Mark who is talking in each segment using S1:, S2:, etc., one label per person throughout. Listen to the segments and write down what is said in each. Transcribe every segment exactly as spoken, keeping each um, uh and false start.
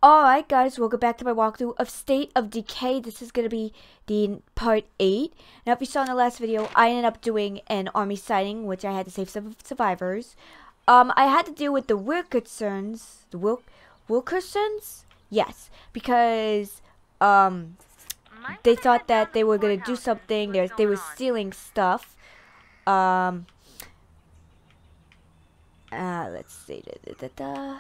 S1: Alright guys, welcome back to my walkthrough of State of Decay. This is going to be the part eight. Now if you saw in the last video, I ended up doing an army sighting, which I had to save some survivors. Um, I had to deal with the Wilkersons. The Wil Wilkersons? Yes, because um, they thought that they were going to do something. They, they were stealing stuff. Um, uh, let's see. Da, da, da, da.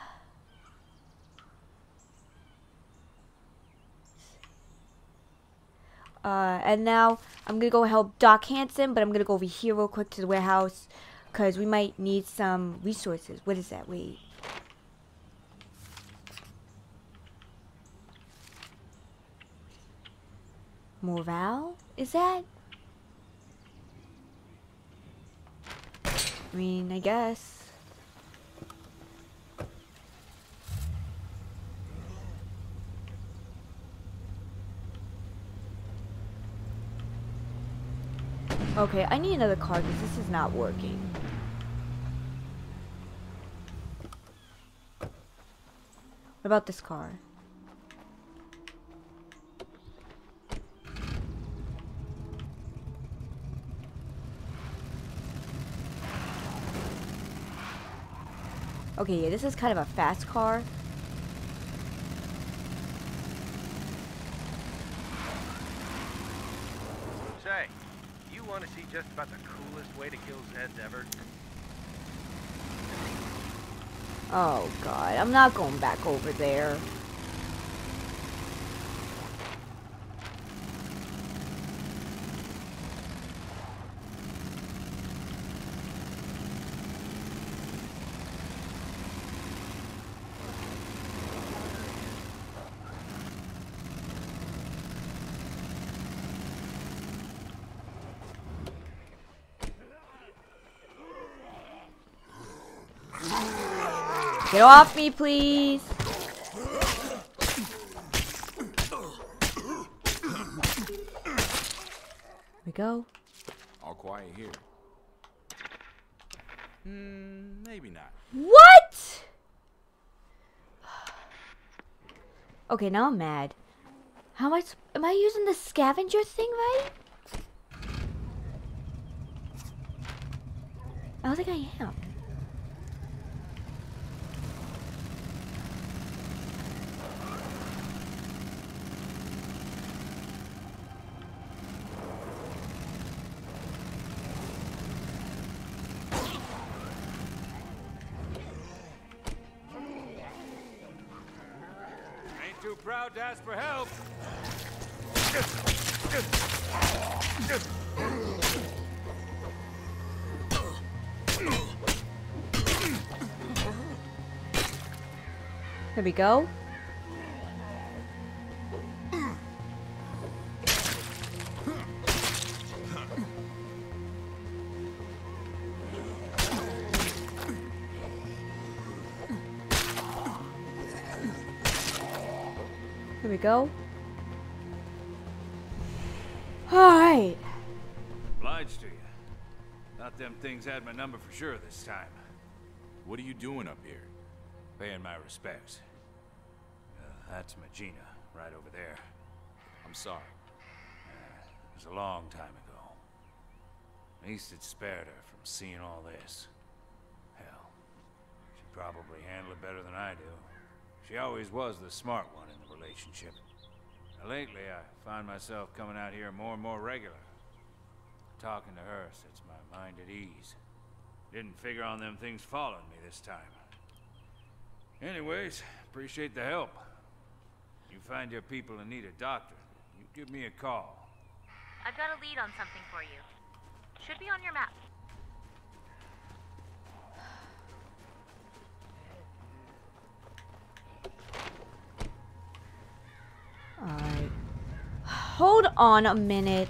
S1: Uh, and now I'm gonna go help Doc Hanson, but I'm gonna go over here real quick to the warehouse because we might need some resources. What is that? Wait. Morale? Is that? I mean, I guess. Okay, I need another car because this is not working. What about this car? Okay, yeah, this is kind of a fast car.
S2: Say, you want to see just about the coolest way to kill Zeds ever?
S1: Oh god, I'm not going back over there. Get off me, please. Here we go.
S3: All quiet here. Hmm, maybe not.
S1: What? Okay, now I'm mad. How am I? Am I using the scavenger thing right? I don't think I am.
S3: Too proud to ask for help.
S1: There we go. Here we go. Alright.
S3: Obliged to you. Thought them things had my number for sure this time. What are you doing up here? Paying my respects. Uh, that's Magina, right over there. I'm sorry. Uh, it was a long time ago. At least it spared her from seeing all this. Hell, she probably handled it better than I do. She always was the smart one in the relationship. Now, lately, I find myself coming out here more and more regular. Talking to her sets my mind at ease. Didn't figure on them things following me this time. Anyways, appreciate the help. You find your people in need of doctor, you give me a call.
S4: I've got a lead on something for you. Should be on your map.
S1: Alright. Hold on a minute.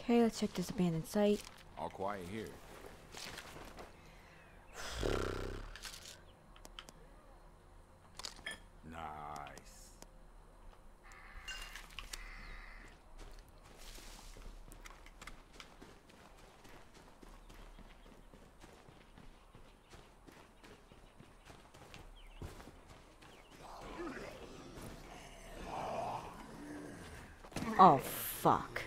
S1: Okay, let's check this abandoned site.
S3: All quiet here. Nice.
S1: Oh, fuck.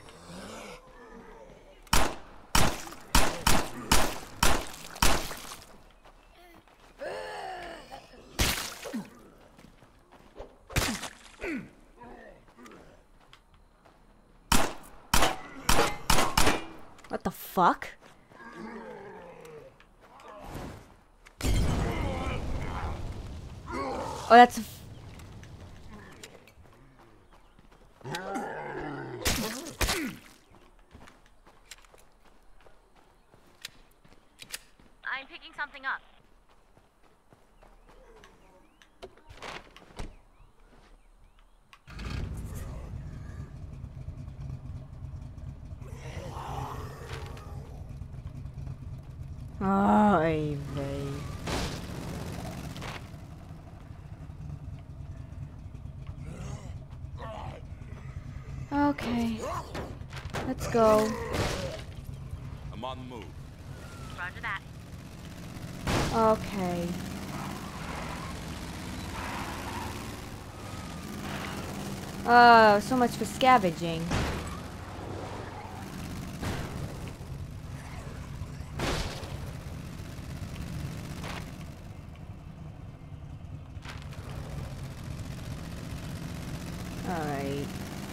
S1: What the fuck? Oh, that's... a f
S4: I'm picking something up.
S1: Oh, Ivy. Okay. Let's go.
S3: I'm on the move.
S4: Roger that.
S1: Okay. Oh, so much for scavenging. Alright.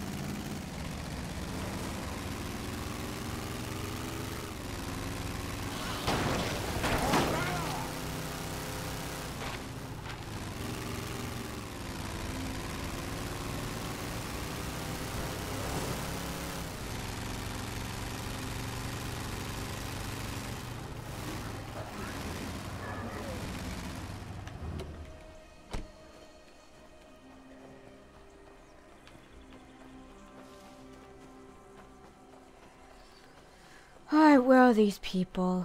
S1: Alright, where are these people?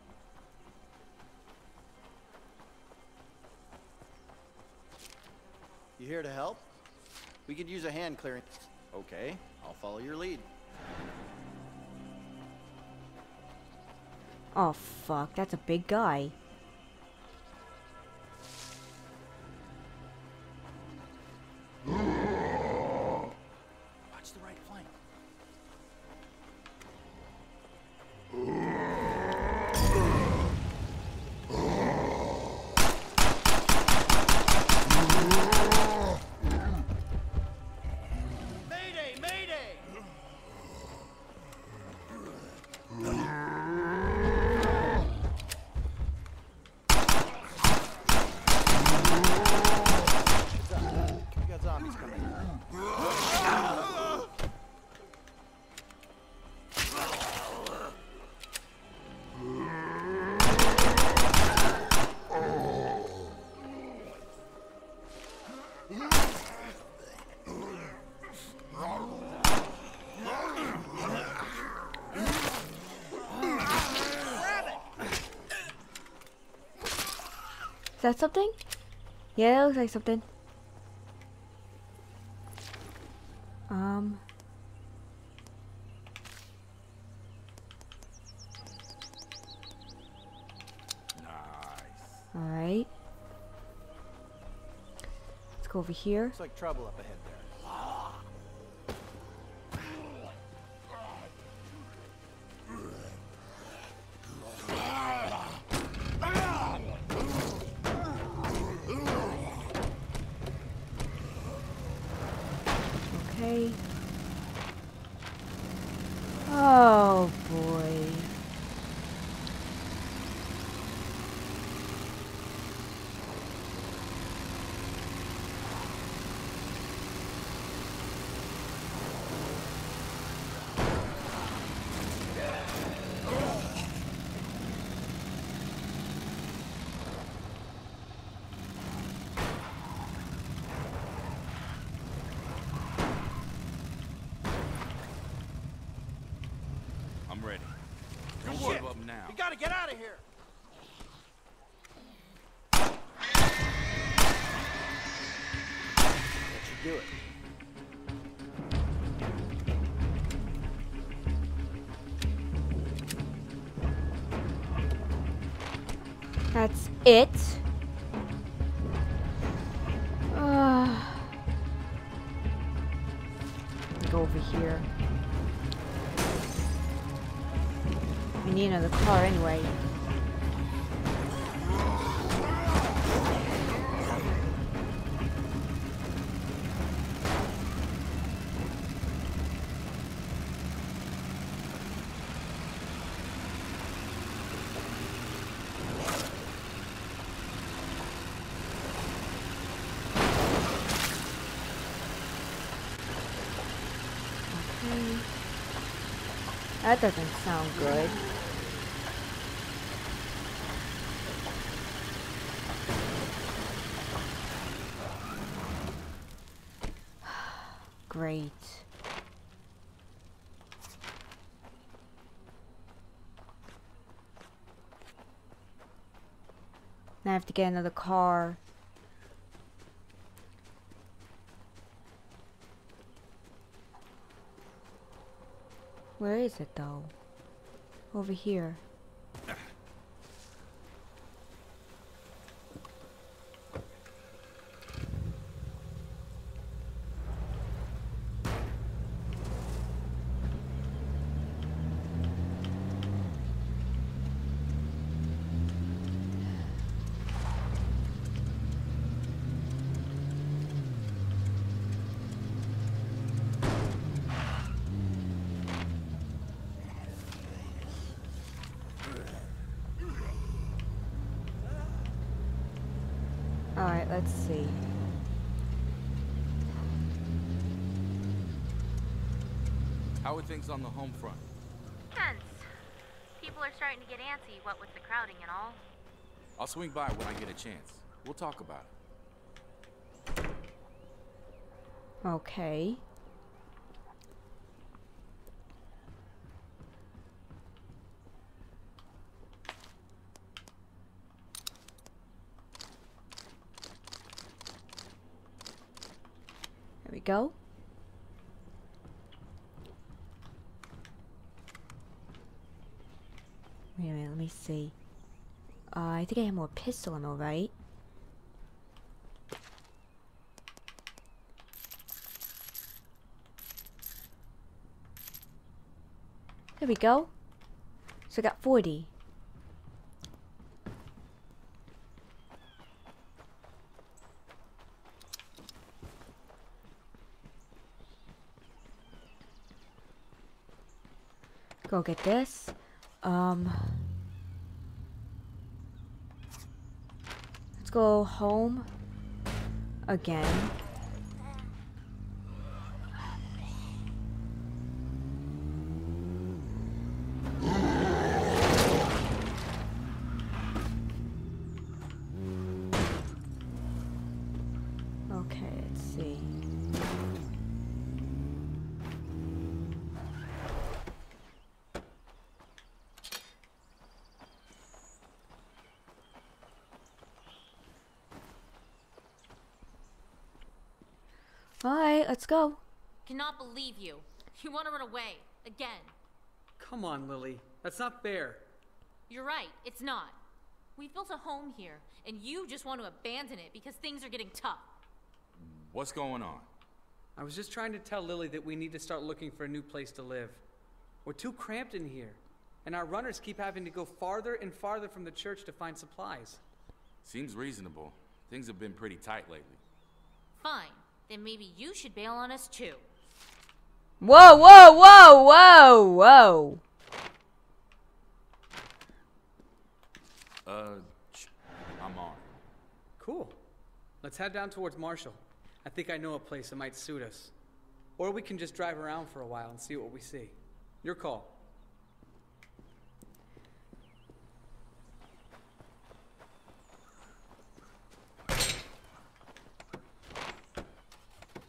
S5: You here to help? We could use a hand clearing. Okay, I'll follow your lead.
S1: Oh, fuck. That's a big guy.
S5: Watch the right flank. Mayday! Mayday! We got zombies coming.
S1: Is that something? Yeah, that looks like something. Um.
S3: Nice.
S1: Alright. Let's go over here.
S5: Looks like trouble up ahead there.
S1: Okay. Oh boy.
S3: I'm ready. Don't
S5: Shit.
S3: give up now.
S5: We gotta get out of here. That should do it.
S1: That's it. Uh, go over here. We need another car anyway. That doesn't sound good. Great. Now I have to get another car. Where is it though? Over here. Alright, let's see.
S3: How are things on the home front?
S4: Tense. People are starting to get antsy, what with the crowding and all.
S3: I'll swing by when I get a chance. We'll talk about it.
S1: Okay. There we go. Wait a minute, let me see. Uh, I think I have more pistol ammo, right? There we go. So I got forty. Go get this. Um, let's go home again. Okay, let's see. Alright, let's go.
S6: Cannot believe you. You want to run away. Again.
S7: Come on, Lily. That's not fair.
S6: You're right. It's not. We've built a home here, and you just want to abandon it because things are getting tough.
S3: What's going on?
S7: I was just trying to tell Lily that we need to start looking for a new place to live. We're too cramped in here, and our runners keep having to go farther and farther from the church to find supplies.
S3: Seems reasonable. Things have been pretty tight lately.
S6: Fine. Then maybe you should bail on us too.
S1: Whoa, whoa, whoa, whoa, whoa.
S3: Uh, I'm on.
S7: Cool. Let's head down towards Marshall. I think I know a place that might suit us. Or we can just drive around for a while and see what we see. Your call.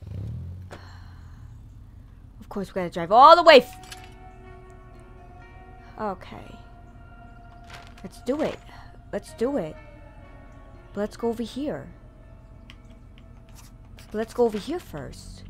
S1: Of course, we gotta drive all the way. F Okay. Let's do it. Let's do it. But let's go over here. Let's go over here first.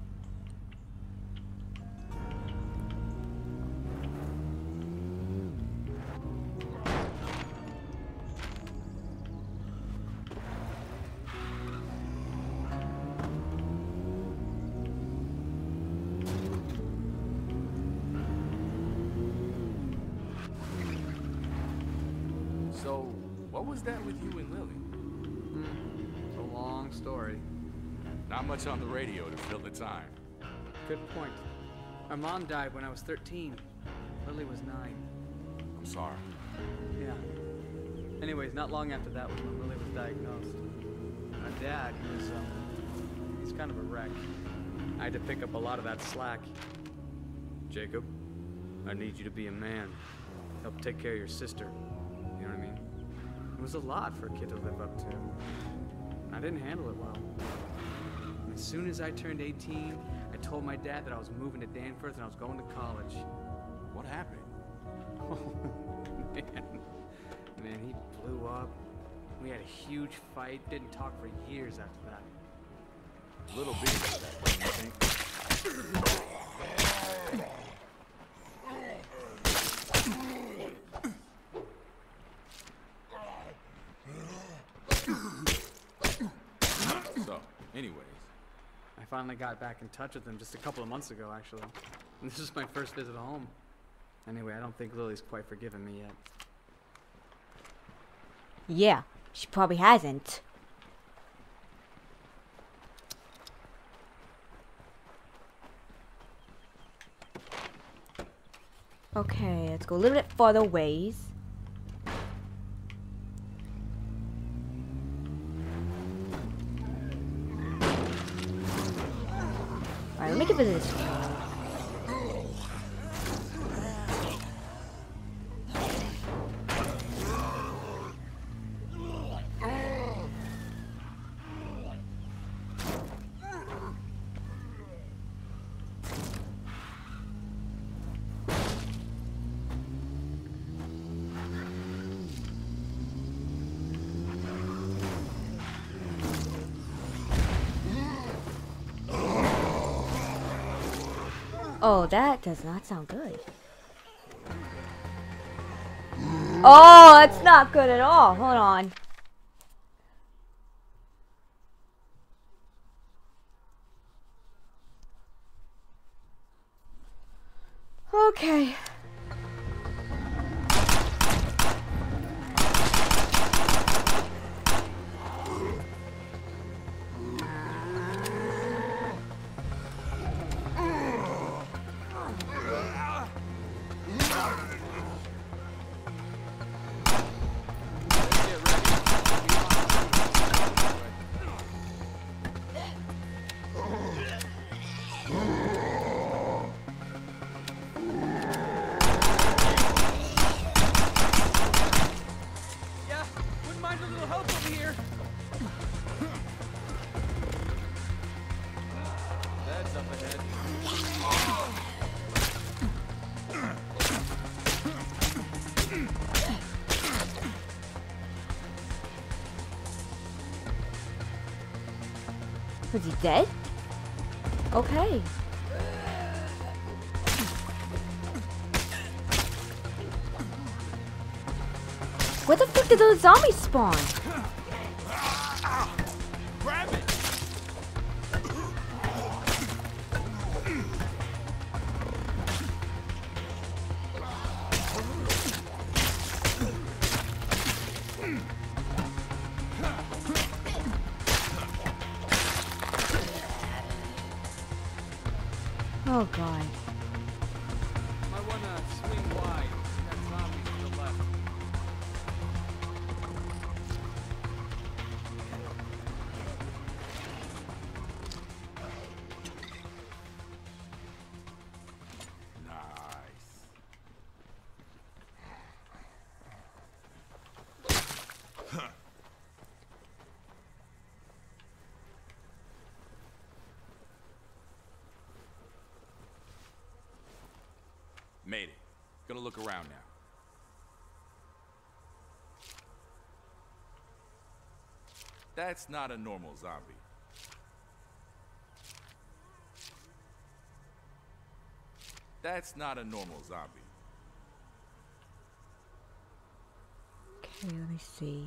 S3: So, what was that with you and Lily?
S7: Hmm. It's a long story.
S3: Not much on the radio to fill the time.
S7: Good point. My mom died when I was thirteen. Lily was nine.
S3: I'm sorry.
S7: Yeah. Anyways, not long after that was when Lily was diagnosed. My dad, he was, um, he's kind of a wreck. I had to pick up a lot of that slack. Jacob, I need you to be a man. Help take care of your sister. You know what I mean? It was a lot for a kid to live up to. I didn't handle it well. And as soon as I turned eighteen, I told my dad that I was moving to Danforth and I was going to college.
S3: What happened?
S7: Oh, man. Man, he blew up. We had a huge fight. Didn't talk for years after that.
S3: Little bit of that, don't you think? So, anyways.
S7: I finally got back in touch with him just a couple of months ago, actually. And this is my first visit home. Anyway, I don't think Lily's quite forgiven me yet.
S1: Yeah, she probably hasn't. Okay, let's go a little bit farther ways. Alright, let me give it this try. Oh, that does not sound good. Oh, that's not good at all. Hold on. Okay. Was he dead? Okay. Where the fuck did those zombies spawn?
S3: Grab it!
S1: Oh god.
S7: Might wanna swing wide. That zombie to the left.
S3: Made it. Gonna look around now. That's not a normal zombie. That's not a normal zombie.
S1: Okay, let me see.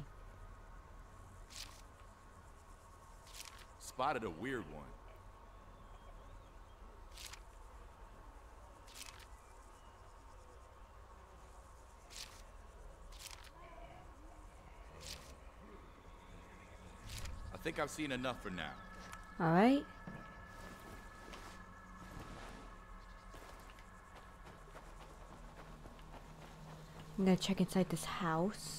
S3: Spotted a weird one. I think I've seen enough for now.
S1: All right. I'm gonna check inside this house.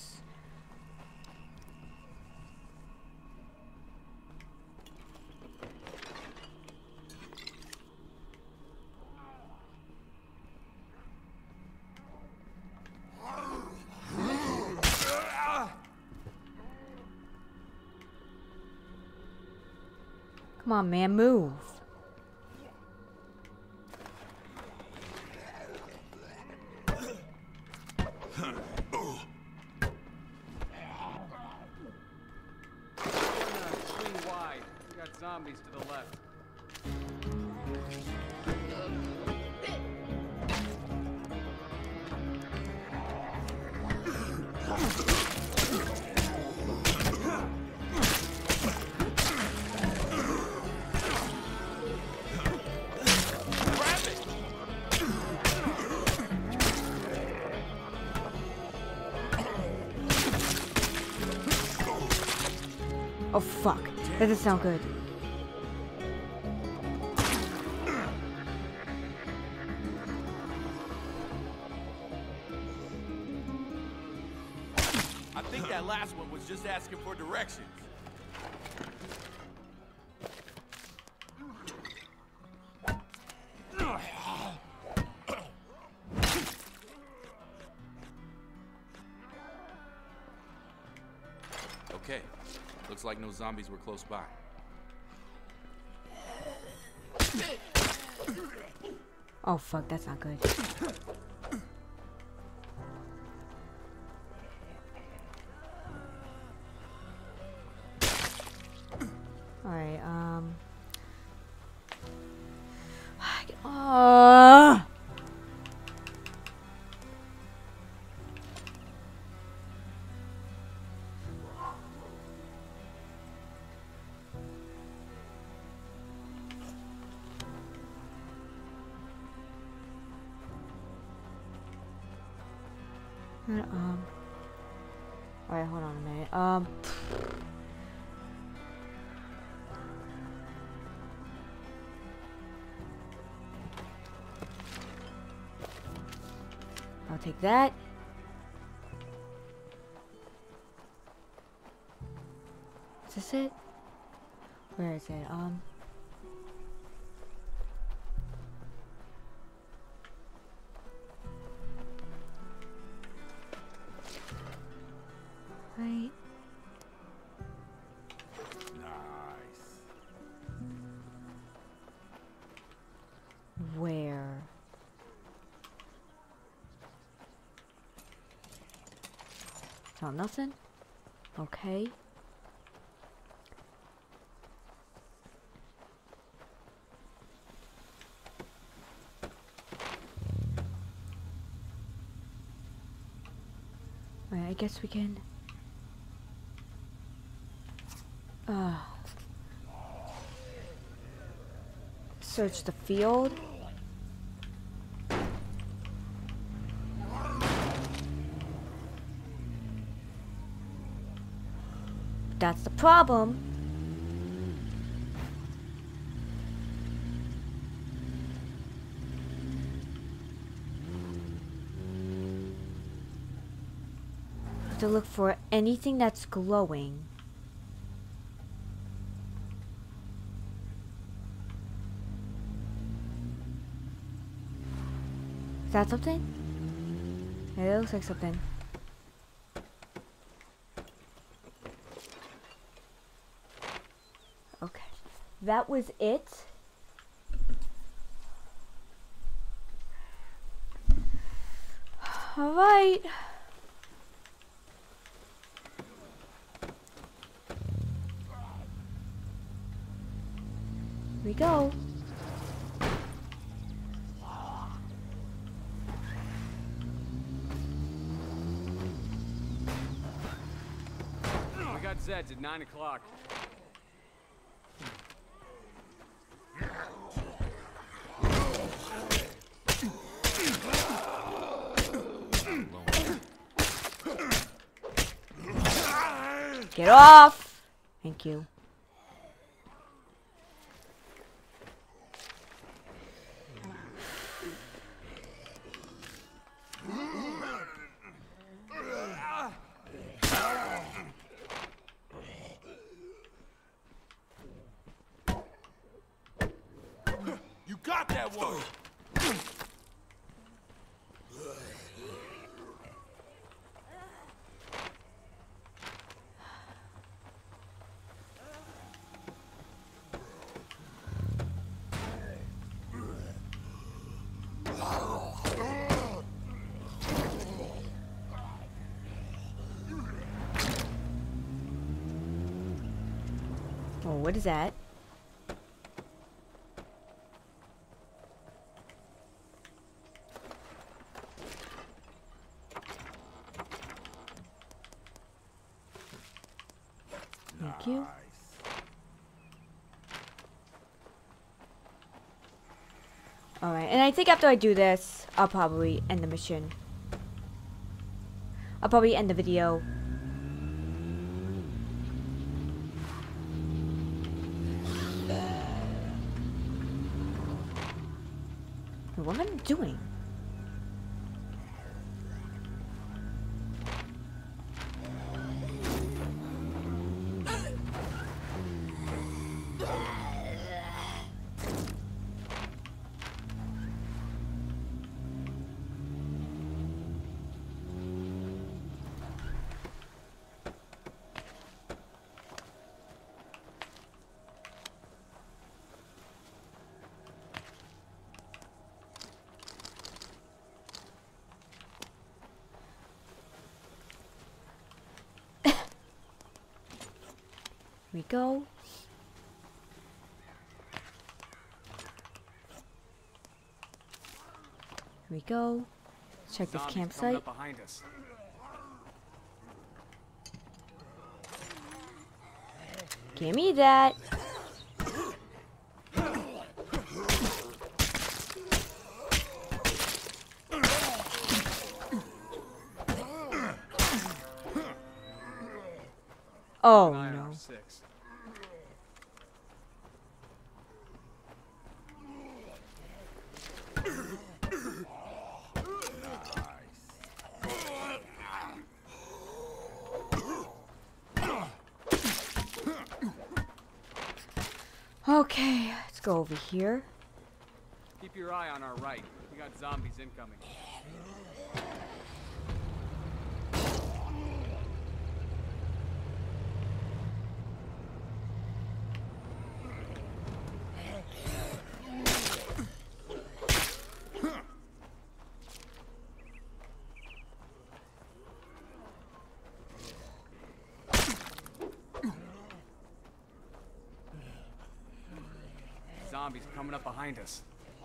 S1: Come on, man, move.
S7: Swing wide. We got zombies to the left.
S1: Oh fuck, that doesn't sound good.
S3: I think that last one was just asking for directions. Okay, looks like no zombies were close by.
S1: Oh fuck, that's not good. Alright, um... Uh... Um... Alright, hold on a minute. Um... I'll take that. Is this it? Where is it? Um... Right.
S3: Nice.
S1: Where? Found nothing? Okay. Alright, I guess we can... Uh, search the field. That's the problem. Have to look for anything that's glowing. Is that something? Yeah, it looks like something. Okay. That was it. Alright.
S7: Zeds at nine o'clock.
S1: Get off! Thank you.
S3: You got that one!
S1: Oh, what is that? Thank you. Alright, and I think after I do this, I'll probably end the mission. I'll probably end the video. What am I doing? We go. Here we go. Check this
S7: Zombies
S1: campsite.
S7: coming up behind us.
S1: Give me that. Oh
S7: Keep an eye on
S1: no.
S7: our six.
S1: Okay, let's go over here.
S7: Keep your eye on our right. We got zombies incoming. Zombies coming up behind us.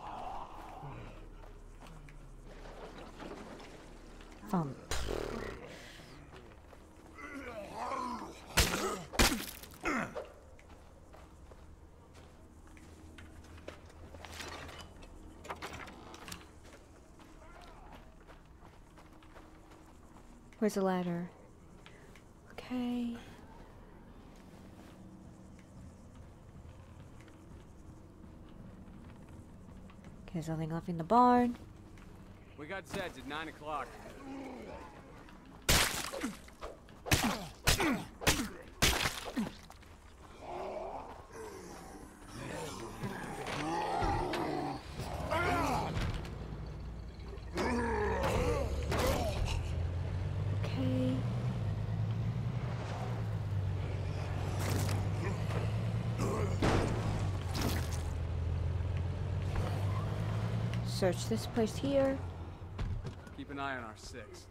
S1: Um. Where's the ladder? Okay. There's nothing left in the barn.
S7: We got Zeds at nine o'clock.
S1: Okay. Search this place here.
S7: Keep an eye on our six.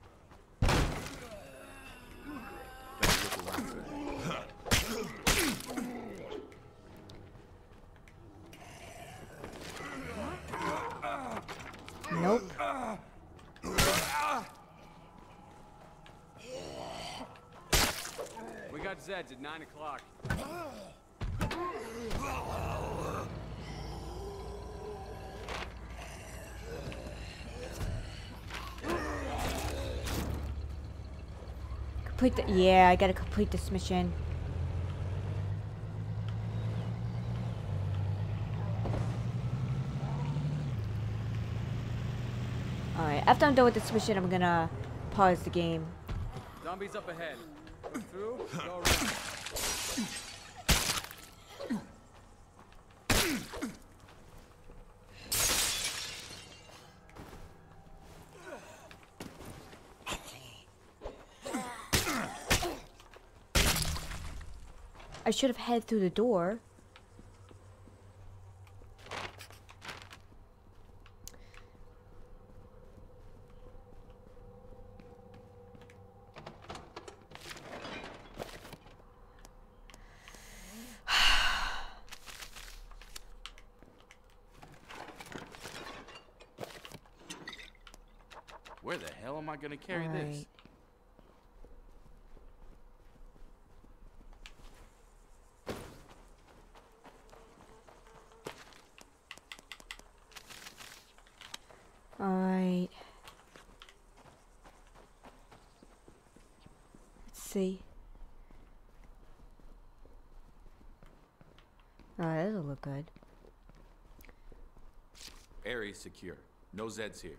S1: Nope.
S7: We got Zed's at nine o'clock.
S1: Complete the, yeah, I gotta complete this mission. Alright, after I'm done with this mission, I'm gonna pause the game.
S7: Zombies up ahead. Go through, go around.
S1: I should have headed through the door.
S3: Where the hell am I gonna carry
S1: All
S3: this?
S1: right. Alright. Let's see. Alright, that'll look good.
S3: Area secure. No Zeds here.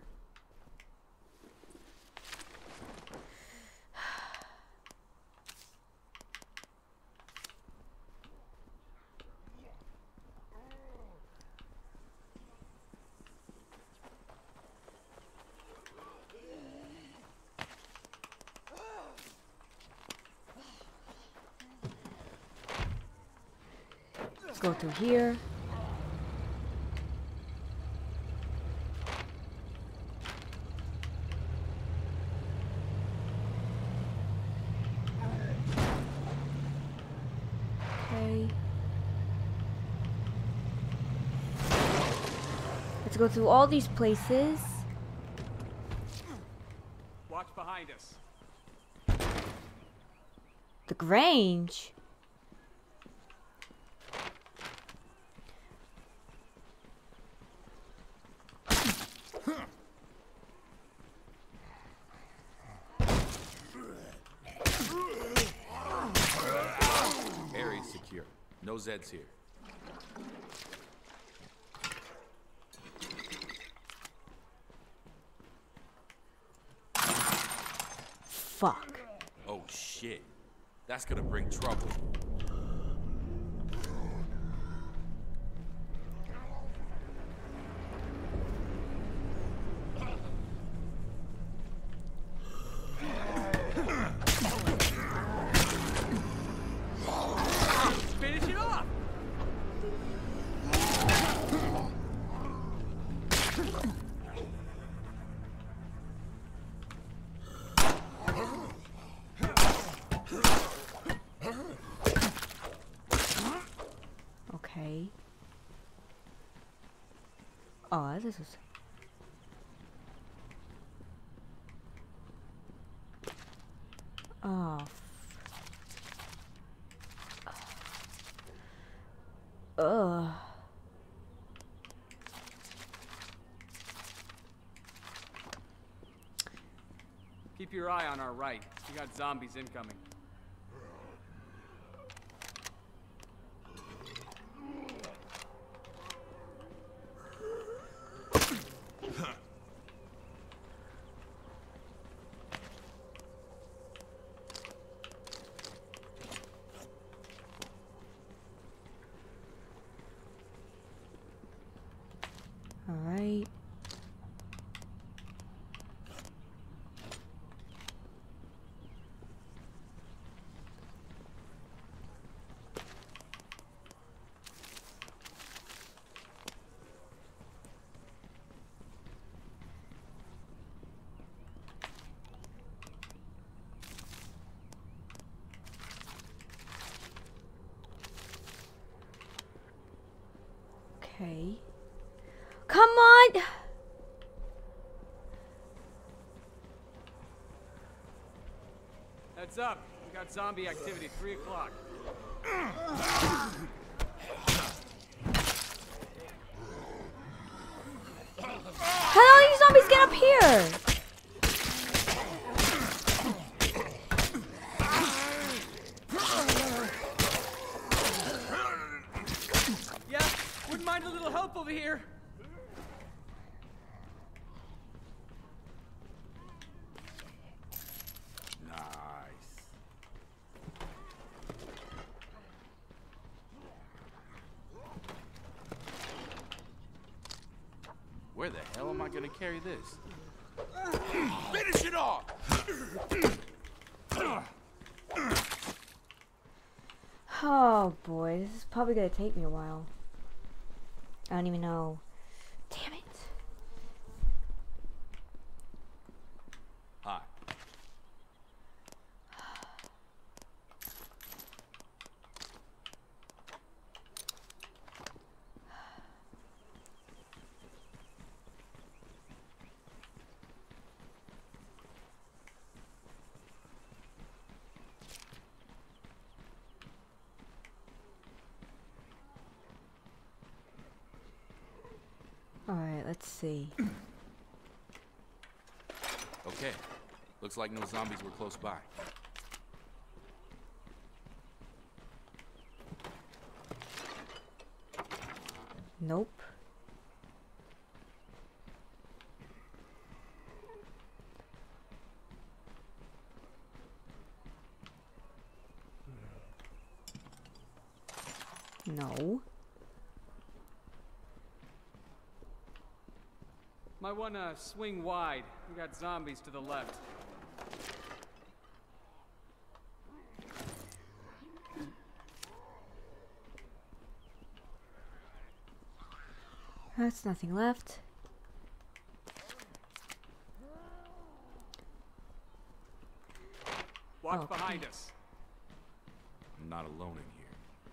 S1: Let's go through here. Okay. Let's go through all these places.
S7: Watch behind us.
S1: The Grange.
S3: Area secure. No Zeds here.
S1: Fuck.
S3: Oh shit. That's gonna bring trouble.
S7: Finish it off!
S1: Okay. Oh, this is. Oh. Ugh.
S7: Keep your eye on our right. We got zombies incoming.
S1: All right. Okay. Come on!
S7: Heads up. We got zombie activity, three o'clock.
S1: How did these zombies get up here?
S7: Yeah, wouldn't mind a little help over here.
S3: Where the hell am I gonna carry this? Finish it off!
S1: Oh boy, this is probably gonna take me a while. I don't even know. Damn it.
S3: Hi.
S1: Alright, let's see.
S3: Okay. Looks like no zombies were close by.
S1: Nope. No.
S7: Might wanna swing wide. We got zombies to the left.
S1: That's nothing left.
S7: Watch
S1: Okay.
S7: behind us.
S3: I'm not alone in here.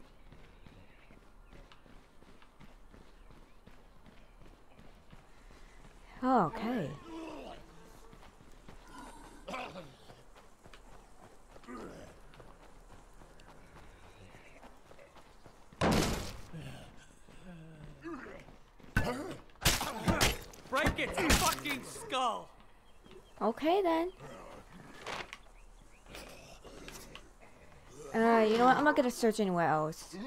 S1: Okay.
S7: Break its fucking skull!
S1: Okay then. Uh, you know what? I'm not gonna search anywhere else.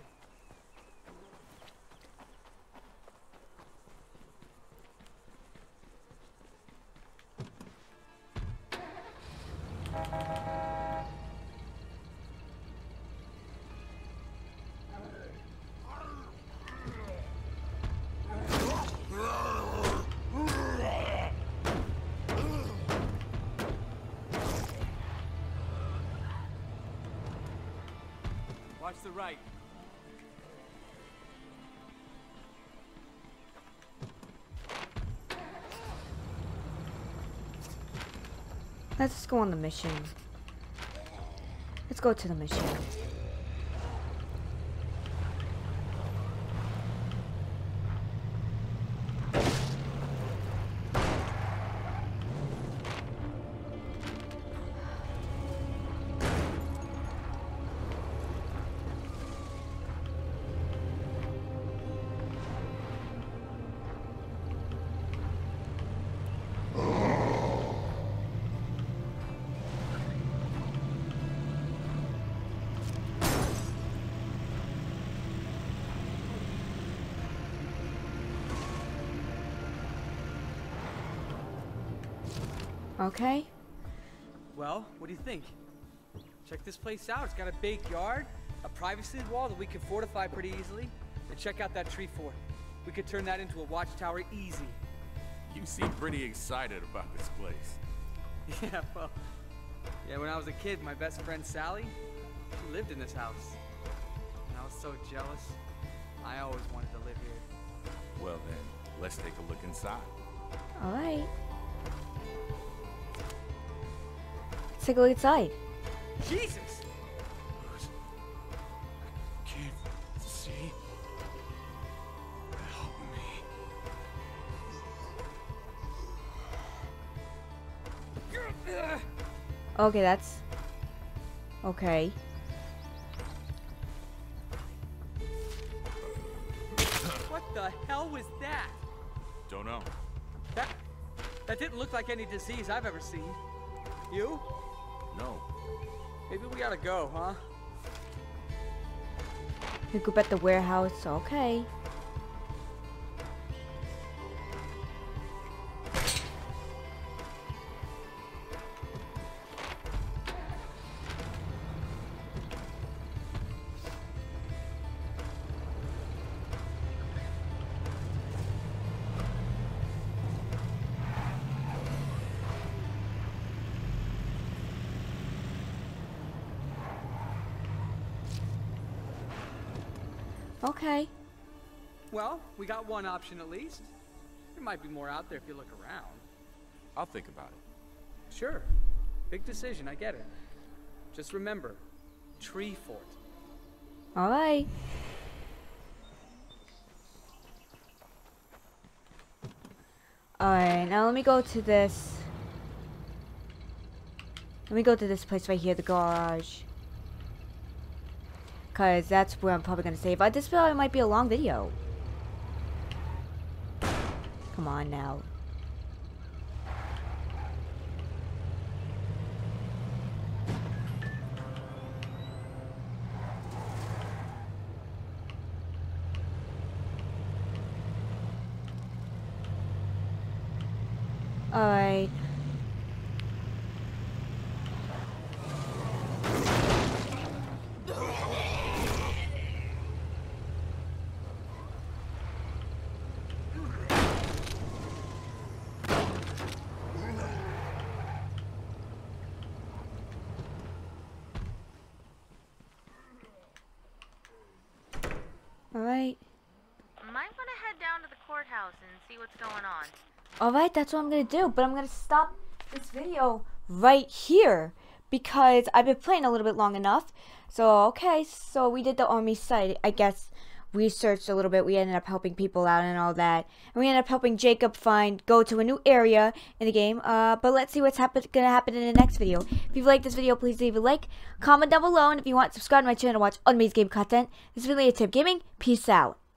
S7: Watch the right.
S1: Let's just go on the mission. Let's go to the mission. Okay.
S7: Well, what do you think? Check this place out. It's got a big yard, a privacy wall that we can fortify pretty easily. And check out that tree fort. We could turn that into a watchtower easy.
S3: You seem pretty excited about this place.
S7: Yeah, well, yeah, when I was a kid, my best friend Sally, she lived in this house. And I was so jealous. I always wanted to live here.
S3: Well then, let's take a look inside.
S1: Alright. Let's take a look inside.
S7: Jesus!
S3: I can't see. Help me.
S1: Okay, that's... Okay.
S7: What the hell was that?
S3: Don't know.
S7: That that didn't look like any disease I've ever seen. You?
S3: No.
S7: Maybe we gotta go, huh?
S1: We group at the warehouse. Okay. Okay.
S7: Well, we got one option at least. There might be more out there if you look around.
S3: I'll think about it.
S7: Sure. Big decision, I get it. Just remember, tree fort.
S1: Alright. Alright, now let me go to this. Let me go to this place right here, the garage. Because that's where I'm probably going to save. Uh, this probably might be a long video. Come on now. Alright. Alright.
S4: Might want to head down to the courthouse and see what's going on.
S1: Alright, that's what I'm going to do. But I'm going to stop this video right here. Because I've been playing a little bit long enough. So, okay. So, we did the army site. I guess researched a little bit. We ended up helping people out and all that. And we ended up helping Jacob find, go to a new area in the game. Uh, but let's see what's happen going to happen in the next video. If you've liked this video, please leave a like. Comment down below. And if you want, subscribe to my channel to watch amazing game content. This is really a Tip Gaming. Peace out.